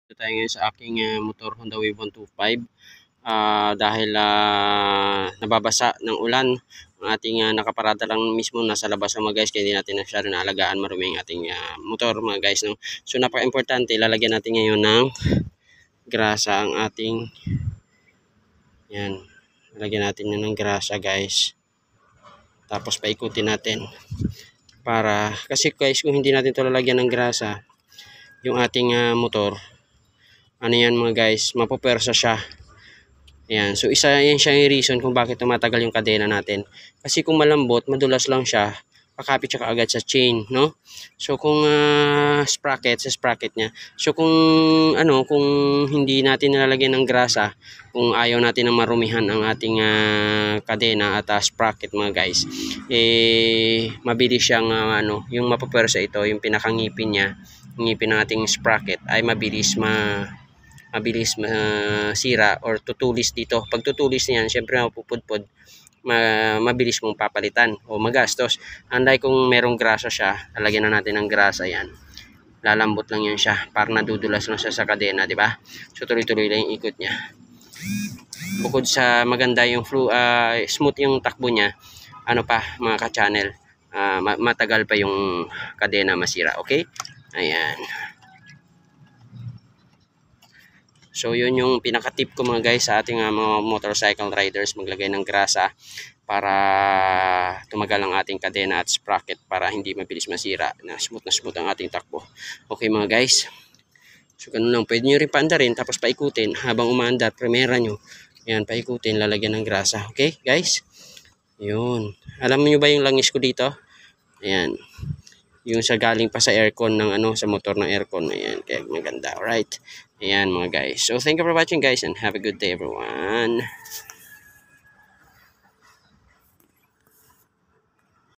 Dito tayo ngayon sa aking motor Honda Wave 125 dahil nababasa ng ulan ang ating nakaparada lang mismo nasa labas mga guys, kaya hindi natin masyado naalagaan, marumi ang ating motor mga guys, no? So napaka-importante, lalagyan natin ngayon ng grasa ang ating yan, lalagyan natin yun ng grasa guys, tapos paikutin natin para, kasi guys kung hindi natin ito lalagyan ng grasa, yung ating motor, ano yan mga guys, mapupersa siya. Ayan, so isa yan siya yung reason kung bakit tumatagal yung kadena natin. Kasi kung malambot, madulas lang siya, kakapit siya kaagad sa chain, no? So kung sprocket, sa sprocket niya. So kung kung hindi natin nilalagyan ng grasa, kung ayaw natin na marumihan ang ating kadena at sprocket mga guys, mabilis siyang yung mapupersa ito, yung pinakangipin niya, ngipin ng ating sprocket ay mabilis masira or tutulis dito. Pag tutulis niyan, syempre mapupudpod, mabilis mong papalitan o magastos. Unlike kung merong grasa siya, lalagyan na natin ng grasa yan, lalambot lang yan siya, parang nadudulas lang siya sa kadena, di ba? So tuloy-tuloy lang yung ikot niya. Bukod sa maganda yung smooth yung takbo niya, ano pa mga ka-channel, matagal pa yung kadena masira, okay? Ayan. So yun yung pinaka-tip ko mga guys sa ating mga motorcycle riders, maglagay ng grasa para tumagal ang ating kadena at sprocket, para hindi mabilis masira, na smooth ang ating takbo. Okay mga guys, so ganun lang, pwede nyo rin paandarin tapos paikutin habang umaandar, primera nyo, yan, paikutin, lalagyan ng grasa. Okay guys, yun, alam nyo ba yung langis ko dito? Ayan, yung sa galing pa sa aircon ng sa motor ng aircon. Ayan, kaya maganda. Alright, ayan mga guys, so thank you for watching guys and have a good day everyone.